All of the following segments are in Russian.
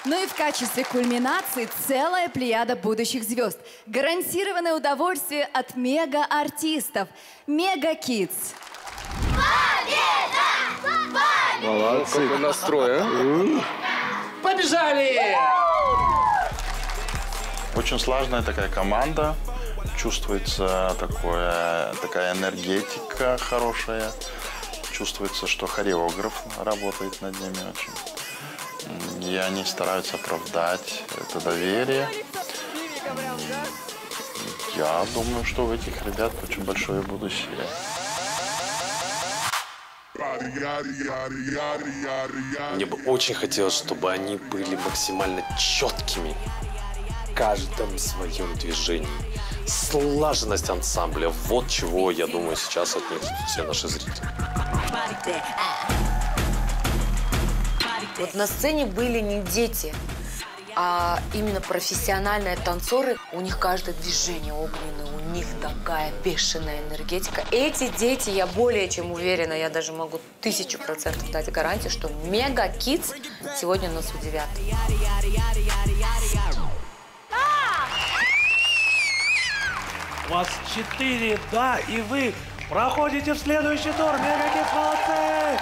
Ну и в качестве кульминации целая плеяда будущих звезд. Гарантированное удовольствие от мега-артистов. Мега Кидс. Молодцы. Какой настрой, а? Побежали! Очень сложная такая команда. Чувствуется такая энергетика хорошая. Чувствуется, что хореограф работает над ними очень. И они стараются оправдать это доверие. Я думаю, что у этих ребят очень большое будущее. Мне бы очень хотелось, чтобы они были максимально четкими в каждом своем движении. Слаженность ансамбля. Вот чего, я думаю, сейчас от них все наши зрители. Вот на сцене были не дети, а именно профессиональные танцоры. У них каждое движение огненное, у них такая бешеная энергетика. Эти дети, я более чем уверена, я даже могу 1000% дать гарантию, что Мега Кидс сегодня нас удивят. У вас 4, да, и вы проходите в следующий тур. Мега Кидс, молодцы!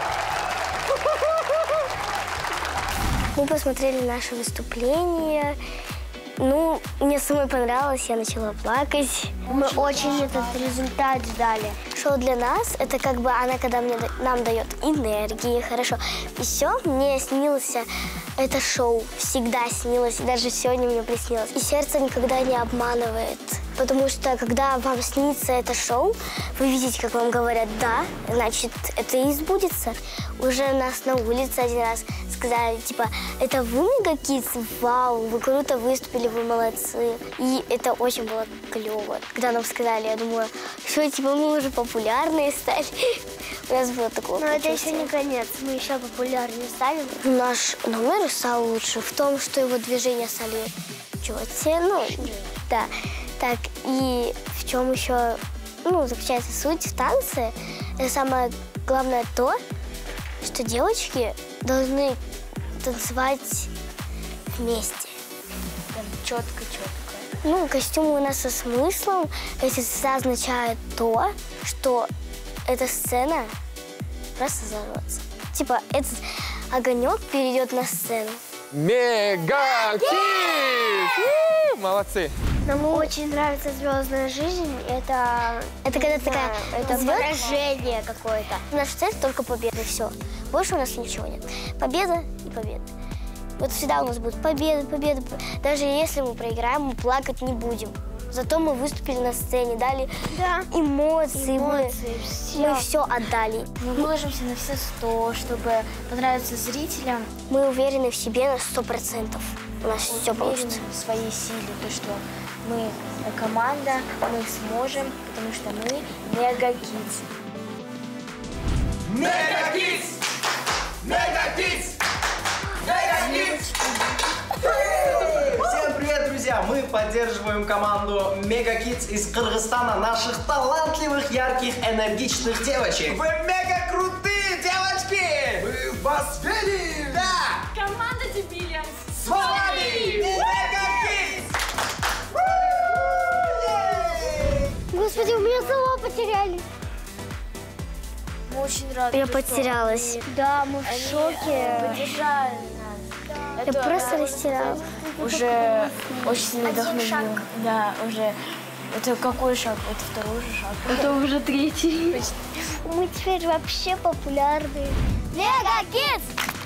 Мы посмотрели наше выступление. Ну, мне самой понравилось, я начала плакать. Мы очень этот результат ждали. Шоу для нас, это как бы она, когда нам дает энергии, хорошо. И все, мне снилось это шоу, всегда снилось, даже сегодня мне приснилось. И сердце никогда не обманывает. Потому что, когда вам снится это шоу, вы видите, как вам говорят «да», значит, это и сбудется. Уже нас на улице один раз сказали, типа, это вы, Мега Кидс? Вау, вы круто выступили, вы молодцы. И это очень было клево. Когда нам сказали, я думаю, что, типа, мы уже популярные стали. У нас было такое. Но это еще не конец, мы еще популярнее станем. Наш номер стал лучше в том, что его движения стали четче, ну, да. Так, и в чем еще, ну, заключается суть в танце, это самое главное то, что девочки должны танцевать вместе. Прям четко-четко. Ну, костюмы у нас со смыслом. Это всегда означает то, что эта сцена просто взорвется. Типа, этот огонек перейдет на сцену. Мега Кидс! Молодцы! Нам очень нравится «Звездная жизнь». Это когда такая это выражение какое-то. Наша цель только победа, все. Больше у нас ничего нет. Победа и победа. Вот всегда у нас будет победа, победа. Даже если мы проиграем, мы плакать не будем. Зато мы выступили на сцене, дали эмоции, мы все отдали. Мы выложимся на все 100, чтобы понравиться зрителям. Мы уверены в себе на 100%. У нас все получится. В своей силе, то, что мы команда, мы сможем, потому что мы Мега Кидс. Мега Кидс! Мега Кидс! Мега Кидс! Всем привет, друзья! Мы поддерживаем команду Мега Кидс из Кыргызстана, наших талантливых, ярких, энергичных девочек. Вы мега крутые девочки! Мы вас верим! Да! Команда Дебилианс! С вами Мега Кидс! Господи, у меня слова потеряли. Мы очень рады. Я потерялась. Да, мы в шоке. Поддержали нас. Я просто растерялась. Уже очень сильно вдохновил. Да, уже. Это какой шаг? Это второй же шаг. Это уже третий. Мы теперь вообще популярны. Мега Кидс!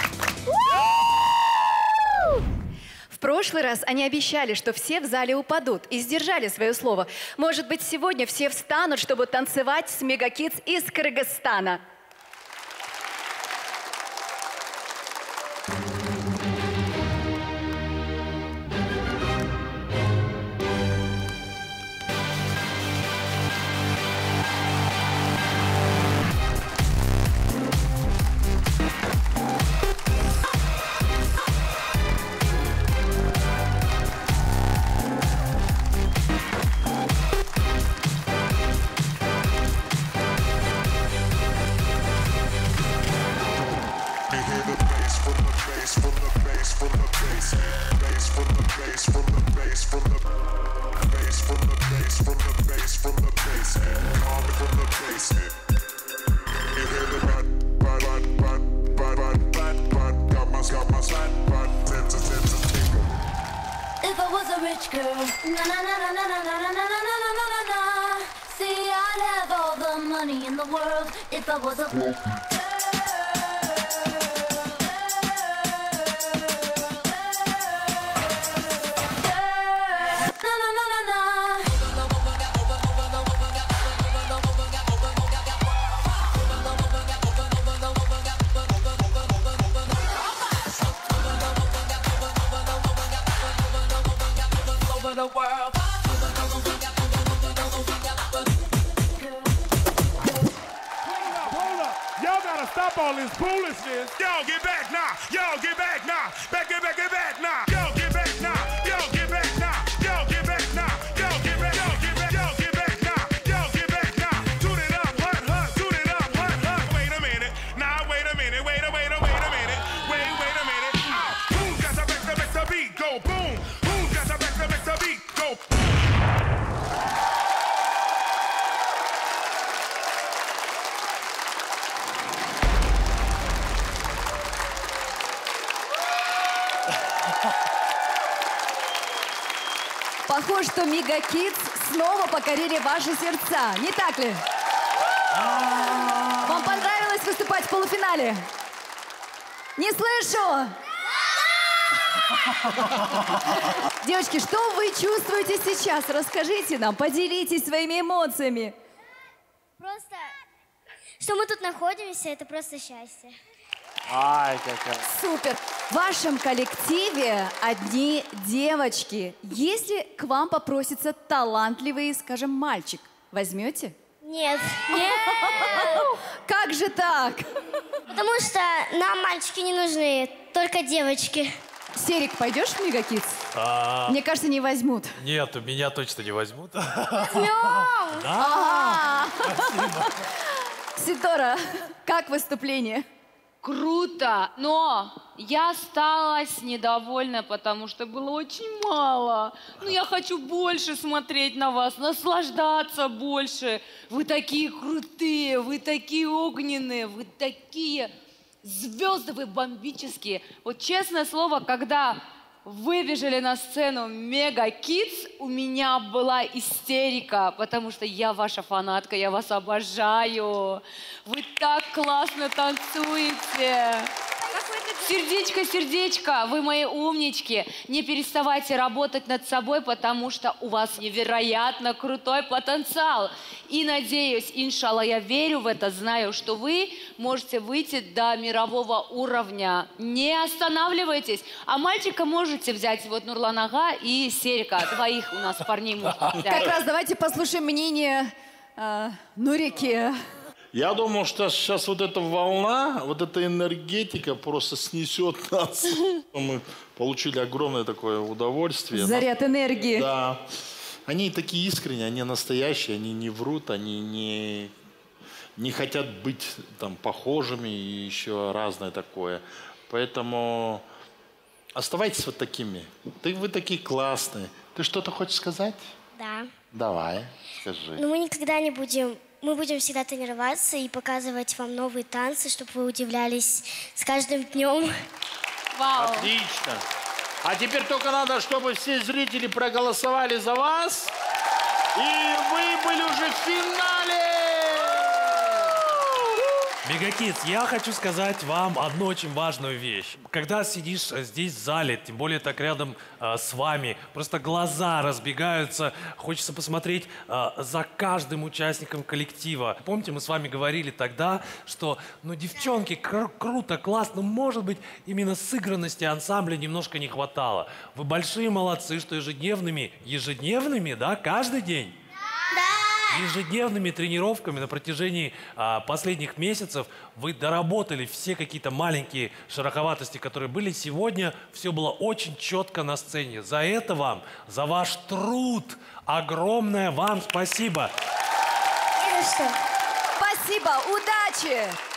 В прошлый раз они обещали, что все в зале упадут, и сдержали свое слово. Может быть, сегодня все встанут, чтобы танцевать с Мега Кидс из Кыргызстана. Hear the bass If I was a rich girl, na na na na na na na na na na na na na na. See, I'd have all the money in the world if I was a the world. Hold up. Y'all gotta stop all this foolishness. Y'all get back now. Y'all get back now. Get back now. Y'all get back now. Y'all get back now. Y'all get back now. Y'all get back. Y'all get back. Y'all get back now. Y'all get back now. Toot it up, hut. Toot it up, hut. Wait a minute. Now wait a minute. Wait a minute. Wait a minute. Who's got to make the beat go boom? Who's got to make the beat go boom? Похоже, что Мега Кидс снова покорили ваши сердца, не так ли? Вам понравилось выступать в полуфинале? Не слышу! Девочки, что вы чувствуете сейчас? Расскажите нам, поделитесь своими эмоциями. Просто, что мы тут находимся, это просто счастье. Ай, какая. Супер! В вашем коллективе одни девочки. Если к вам попросится талантливый, скажем, мальчик, возьмете? Нет. Нет. Как же так? Потому что нам мальчики не нужны, только девочки. Серик, пойдешь в Мега Кидс? Мне кажется, не возьмут. Нет, у меня точно не возьмут. Возьмем! Да. Сидора, как выступление? Круто, но я осталась недовольна, потому что было очень мало. Ну, я хочу больше смотреть на вас, наслаждаться больше. Вы такие крутые, вы такие огненные, вы такие звезды, вы бомбические. Вот честное слово, когда выбежали на сцену Мега Кидс, у меня была истерика, потому что я ваша фанатка, я вас обожаю. Вы так классно танцуете. Сердечко, сердечко, вы мои умнички. Не переставайте работать над собой, потому что у вас невероятно крутой потенциал. И надеюсь, иншалла, я верю в это, знаю, что вы можете выйти до мирового уровня. Не останавливайтесь. А мальчика можете взять, вот Нурлан Ага и Серика. Двоих у нас парней можно взять. Как раз давайте послушаем мнение Нурики. Я думал, что сейчас вот эта волна, вот эта энергетика просто снесет нас. Мы получили огромное такое удовольствие. Заряд энергии. Да. Они такие искренние, они настоящие, они не врут, они не хотят быть там похожими и еще разное такое. Поэтому оставайтесь вот такими. Вы такие классные. Ты что-то хочешь сказать? Да. Давай, скажи. Но мы никогда не будем... Мы будем всегда тренироваться и показывать вам новые танцы, чтобы вы удивлялись с каждым днем. Вау. Отлично. А теперь только надо, чтобы все зрители проголосовали за вас. И вы были уже в финале! Мега Кидс, я хочу сказать вам одну очень важную вещь. Когда сидишь здесь в зале, тем более так рядом с вами, просто глаза разбегаются, хочется посмотреть за каждым участником коллектива. Помните, мы с вами говорили тогда, что, ну, девчонки, круто, классно, может быть, именно сыгранности ансамбля немножко не хватало. Вы большие молодцы, что ежедневными, да, каждый день? Ежедневными тренировками на протяжении последних месяцев вы доработали все какие-то маленькие шероховатости, которые были. Сегодня все было очень четко на сцене. За это вам, за ваш труд, огромное вам спасибо. Спасибо, удачи!